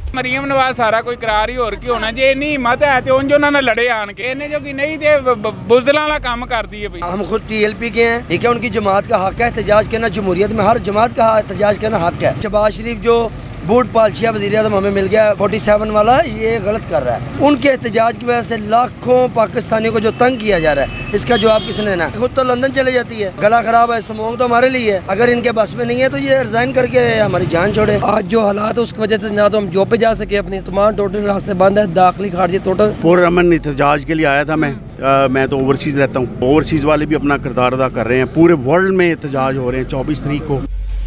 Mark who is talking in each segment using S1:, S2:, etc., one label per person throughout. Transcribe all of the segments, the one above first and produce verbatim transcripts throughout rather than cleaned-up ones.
S1: मरीम नवाज सारा कोई करार ही होर की होना जे इन्नी हिम्मत है तो उन्हें उन्होंने लड़े आन के इन्हें जो कि नहीं थे बुजदिलों वाला काम कर दिए भाई। हम खुद टी एल पी के हैं, ठीक है, उनकी जमात का हक है एहतजाज करना, जमहूरियत में हर जमात का एहतजाज करना हक है। शहबाज शरीफ जो बूट पालशिया वज़ीर आज़म हमें मिल गया फोर्टी सेवन वाला, ये गलत कर रहा है। उनके एहतजाज की वजह से लाखों पाकिस्तानियों को जो तंग किया जा रहा है, इसका जवाब किसने देना है? खुद तो लंदन चले जाती है, गला खराब है, स्मोक तो हमारे लिए है। अगर इनके बस में नहीं है तो ये रिजाइन करके हमारी जान छोड़े।
S2: आज जो हालात है उसकी वजह से ना तो हम जॉब पे जा सके, अपनी तमाम टोटल रास्ते बंद है, दाखिली खारजी टोटल।
S3: पुरअमन एहतजाज के लिए आया था मैं। आ, मैं तो ओवरसीज़ रहता हूँ, ओवरसीज़ वाले भी अपना किरदार अदा कर रहे हैं। पूरे वर्ल्ड में एहतजाज हो रहे हैं चौबीस तारीख को।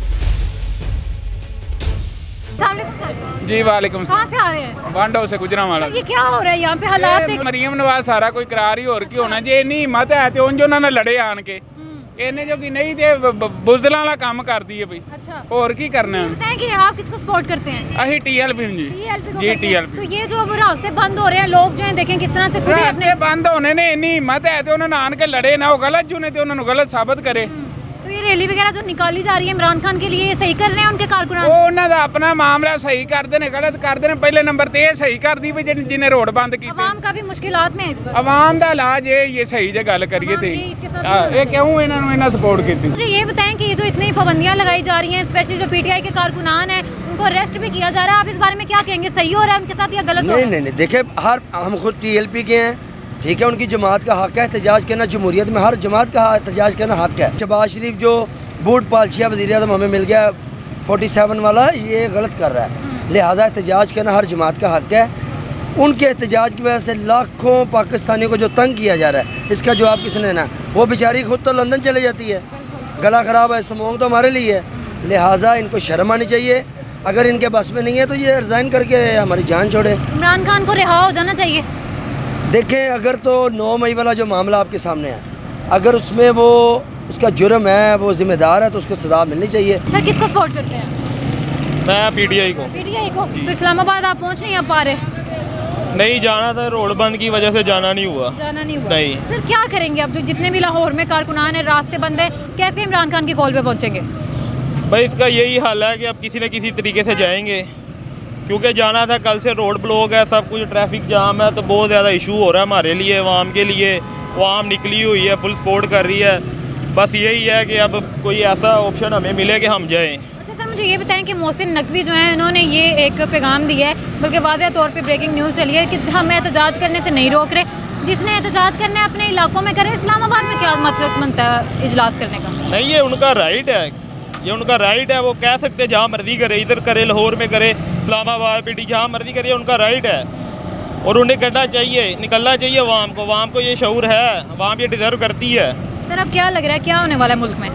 S1: जी वालेकुम।
S4: कहाँ से आ रहे हैं?
S1: बांडो से गुजरांवाला।
S4: ये क्या हो रहा है यहाँ पे हालात?
S1: मरीम नवाज सारा कोई करार ही होर की होना जे इन्नी हिम्मत है तो उन्हें उन्होंने लड़े आन के इन्हें जो कि नहीं थे बुजदिलों वाला काम कर दिए भाई।
S4: अच्छा,
S1: और की करना है?
S4: बताएं कि आप किसको सपोर्ट करते हैं?
S1: अही T L P G G T L P.
S4: तो ये जो रास्ते बंद हो रहे हैं, लोग जो है देखें किस तरह से खुद ही
S1: रास्ते बंद होने ने इन्नी हिम्मत है तो उन्होंने आन के लड़े ना, वो गलत जो ने उन्होंने गलत साबित करे।
S4: तो ये रैली वगैरह जो निकाली जा रही है इमरान खान के लिए, ये सही कर रहे हैं उनके कारकुनान?
S1: वो उन्होंने अपना मामला सही करते हैं, गलत करते हैं। पहले नंबर ते सही कर दी भी जिन्हें रोड बंद की।
S4: अवाम काफी मुश्किलात में है इस वक्त।
S1: अवाम का इलाज है ये सही जो गल करिए थे ये क्यों इन्होंने सपोर्ट की।
S4: मुझे ये बताएं कि ये जो इतनी पाबंदियां लगाई जा रही हैं, स्पेशली जो पीटीआई के कारकुनान हैं उनको अरेस्ट भी किया जा रहा है, आप इस बारे में क्या कहेंगे? सही हो रहा है उनके साथ या गलत?
S5: नहीं नहीं नहीं देखिए, हर हम खुद टी एल पी के हैं, ठीक है, उनकी जमात का हक है एहतजाज करना, जमहूरियत में हर जमात का एहतजाज करना हक है। शहबाज शरीफ जो बूट पालशिया वज़ीर आज़म हमें मिल गया फोर्टी सेवन वाला, ये गलत कर रहा है। लिहाजा एहतजाज करना हर जमात का हक है। उनके एहतजाज की वजह से लाखों पाकिस्तानियों को जो तंग किया जा रहा है, इसका जवाब किसने देना? वो बेचारी खुद तो लंदन चले जाती है, गला ख़राब है, स्मोक तो हमारे लिए है। लिहाजा इनको शर्म आनी चाहिए। अगर इनके बस में नहीं है तो ये रिज़ाइन करके हमारी जान छोड़े।
S4: इमरान खान को रिहा हो जाना चाहिए।
S5: देखें, अगर तो नौ मई वाला जो मामला आपके सामने है, अगर उसमें वो उसका जुर्म है, वो जिम्मेदार है, तो उसको सजा मिलनी चाहिए।
S4: सर किसको सपोर्ट करते हैं?
S6: मैं पीटीआई को।
S4: पीटीआई को? तो इस्लामाबाद आप पहुंच नहीं पा रहे?
S6: नहीं जाना था, रोड बंद की वजह से जाना नहीं हुआ।
S4: जाना नहीं हुआ?
S6: नहीं।
S4: सर क्या करेंगे अब जो जितने भी लाहौर में कारकुनान है, रास्ते बंद है, कैसे इमरान खान की कॉल पे पहुंचेंगे?
S6: भाई इसका यही हाल है कि अब किसी न किसी तरीके से जाएंगे, क्योंकि जाना था। कल से रोड ब्लॉक है, सब कुछ ट्रैफिक जाम है, तो बहुत ज़्यादा इशू हो रहा है हमारे लिए, अवाम के लिए। अवाम निकली हुई है, फुल सपोर्ट कर रही है। बस यही है कि अब कोई ऐसा ऑप्शन हमें मिले कि हम जाएं।
S4: अच्छा सर, मुझे ये बताएं कि मोहसिन नकवी जो हैं, उन्होंने ये एक पैगाम दिया है, बल्कि वाज़ेह तौर पे ब्रेकिंग न्यूज़ चली है कि हम एहतजाज करने से नहीं रोक रहे, जिसने एहतजाज करना है अपने इलाकों में करें। इस्लामाबाद में क्या मतलब बनता है इजलास करने का?
S6: नहीं, ये उनका राइट है, ये उनका राइट है। वो कह सकते जहाँ मर्जी करे, इधर करे, लाहौर में करे, इस्लामाबाद पीटी, जहाँ मर्जी करे, उनका राइट है। और उन्हें करना चाहिए, निकलना चाहिए अवाम को। अवाम को ये शऊर है, अवाम ये डिज़र्व करती है।
S4: सर अब क्या लग रहा है, क्या होने वाला है मुल्क में?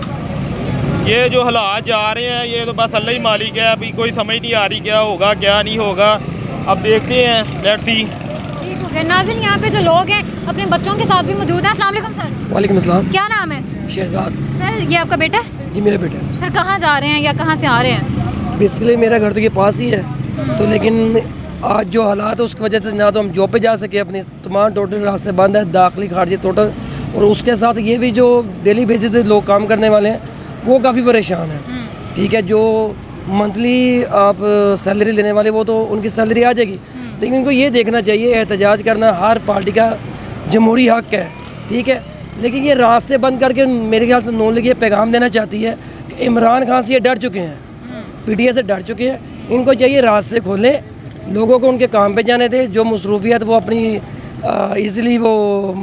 S6: ये जो हालात जा रहे हैं, ये तो बस अल्लाह ही मालिक है। अभी कोई समझ नहीं आ रही क्या होगा क्या नहीं होगा, अब देखते हैं, लेट्स सी।
S4: ठीक हो गया। नाज़रीन, यहाँ पे जो लोग हैं अपने बच्चों के साथ भी मौजूद हैं। अस्सलाम वालेकुम सर।
S2: वालेकुम अस्सलाम।
S4: क्या नाम है?
S2: शहजाद।
S4: सर ये आपका बेटा है?
S2: जी मेरा बेटा है।
S4: सर कहाँ जा रहे हैं या कहाँ से आ रहे हैं?
S2: बेसिकली मेरा घर तो ये पास ही है, तो लेकिन आज जो हालात है उसकी वजह से ना तो हम जॉब पे जा सके, अपने तमाम टोटल रास्ते बंद है, दाखिली खारजी टोटल। और उसके साथ ये भी जो डेली बेसिस पे लोग काम करने वाले हैं वो काफ़ी परेशान हैं। ठीक है, जो मंथली आप सैलरी लेने वाले वो तो उनकी सैलरी आ जाएगी, लेकिन इनको ये देखना चाहिए एहतजाज करना हर पार्टी का जमहूरी हक है। ठीक है, लेकिन ये रास्ते बंद करके मेरे ख्याल से नून लीग ये पैगाम देना चाहती है कि इमरान खान से ये डर चुके हैं, पीटीआई से डर चुके हैं। इनको चाहिए रास्ते खोलें, लोगों को उनके काम पे जाने दें, जो मसरूफियत वो अपनी ईज़िली वो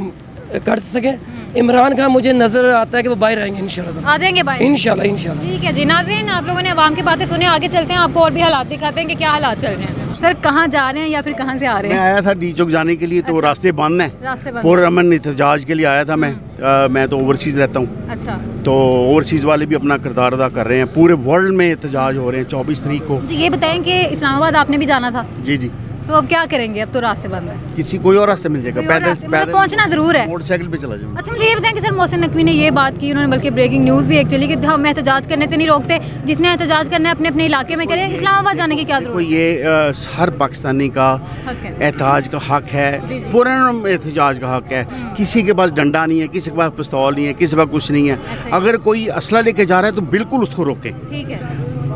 S2: कर सकें। इमरान खान मुझे नज़र आता है कि वो बाहर आएंगे इंशाल्लाह,
S4: आ जाएंगे बाहर
S2: इंशाल्लाह इंशाल्लाह।
S4: ठीक है जी। नाज़रीन, आप लोगों ने अवाम की बातें सुनी, आगे चलते हैं, आपको और भी हालात दिखाते हैं कि क्या हालात चल रहे हैं। सर कहाँ जा रहे हैं या फिर कहाँ से आ रहे हैं?
S3: मैं आया था डी चौक जाने के लिए, तो
S4: अच्छा।
S3: रास्ते बंद हैं।
S4: रास्ते बंद।
S3: पुरअमन एहतजाज के लिए आया था मैं। आ, मैं तो ओवरसीज़ रहता हूँ।
S4: अच्छा।
S3: तो ओवरसीज़ वाले भी अपना किरदार अदा कर रहे हैं। पूरे वर्ल्ड में एहतजाज हो रहे हैं चौबीस तारीख को।
S4: जी ये बताएं कि इस्लामाबाद आपने भी जाना था?
S3: जी जी।
S4: तो अब क्या करेंगे? अब तो रास्ते बंद है।
S3: किसी कोई और रास्ते मिल जाएगा, पैदल पैदल
S4: पहुंचना जरूर है,
S3: मोटरसाइकिल पे चला जाऊंगा।
S4: अच्छा मुझे ये बताएं कि सर मोहसिन नकवी ने ये बात की, उन्होंने बल्कि ब्रेकिंग न्यूज़ भी एक चली कि हम एहतजाज करने से नहीं रोकते, जिसने एहतजाज करना है अपने अपने इलाके में करे। इस्लामाबाद जाने की क्या जरूरत है?
S3: ये आ, हर पाकिस्तानी का एहतजाज का हक है, पूरा एहतजाज का हक है। किसी के पास डंडा नहीं है, किसी के पास पिस्तौल नहीं है, किसी के पास कुछ नहीं है। अगर कोई असला लेके जा रहा है तो बिल्कुल उसको रोके।
S4: ठीक है।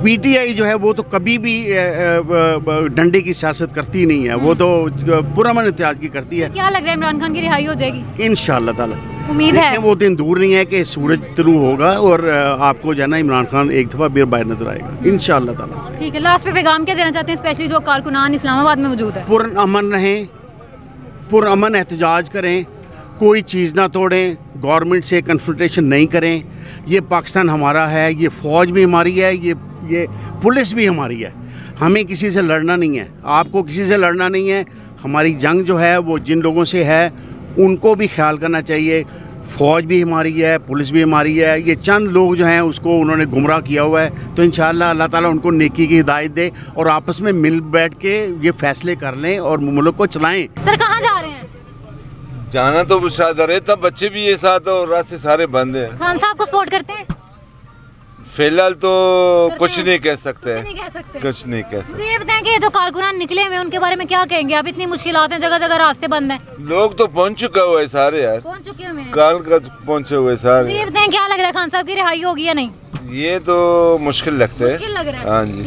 S3: पीटीआई जो है वो तो कभी भी डंडे की सियासत करती नहीं है, वो तो पुरअमन एहतजाज की करती है।
S4: क्या लग रहा है इमरान खान की रिहाई हो जाएगी?
S3: इंशाअल्लाह ताला
S4: उम्मीद है।
S3: वो दिन दूर नहीं है कि सूरज तुलू होगा और आपको जो है ना इमरान खान एक दफ़ा फिर बाहर नजर आएगा इंशाअल्लाह ताला।
S4: ठीक है, लास्ट पे पैगाम क्या देना चाहते हैं स्पेशली जो कारकुनान इस्लामाबाद में मौजूद है?
S3: पुरअमन रहें, पुरअमन एहतजाज करें, कोई चीज़ ना तोड़ें, गवर्नमेंट से कन्फ्रंटेशन नहीं करें। ये पाकिस्तान हमारा है, ये फ़ौज भी हमारी है, ये ये पुलिस भी हमारी है। हमें किसी से लड़ना नहीं है, आपको किसी से लड़ना नहीं है। हमारी जंग जो है वो जिन लोगों से है उनको भी ख्याल करना चाहिए। फ़ौज भी हमारी है, पुलिस भी हमारी है। ये चंद लोग जो हैं उसको उन्होंने गुमराह किया हुआ है, तो इंशाअल्लाह अल्लाह ताला उनको नेकी की हिदायत दे और आपस में मिल बैठ के ये फैसले कर लें और मुल्क को चलाएं।
S4: सर कहाँ जा रहे हैं?
S7: जाना तो शायद रहे, तब बच्चे भी ये साथ और रास्ते सारे बंद हैं।
S4: खान साहब को सपोर्ट करते हैं?
S7: फिलहाल तो कुछ नहीं कह सकते,
S4: कुछ नहीं कह सकते,
S7: कुछ नहीं कह सकते।
S4: ये बताएं कि जो कारकुनान निकले हुए उनके बारे में क्या कहेंगे? अब इतनी मुश्किलात हैं, जगह जगह रास्ते बंद हैं।
S7: लोग तो पहुंच चुके हुए सारे यार,
S4: पहुंच चुके हुए हैं,
S7: काल का पहुंचे हुए सारे।
S4: ये बताएं क्या लग रहा है खान साहब की रिहाई होगी या नहीं?
S7: ये तो मुश्किल लगता है,
S4: मुश्किल लग रहा है।
S7: हाँ जी।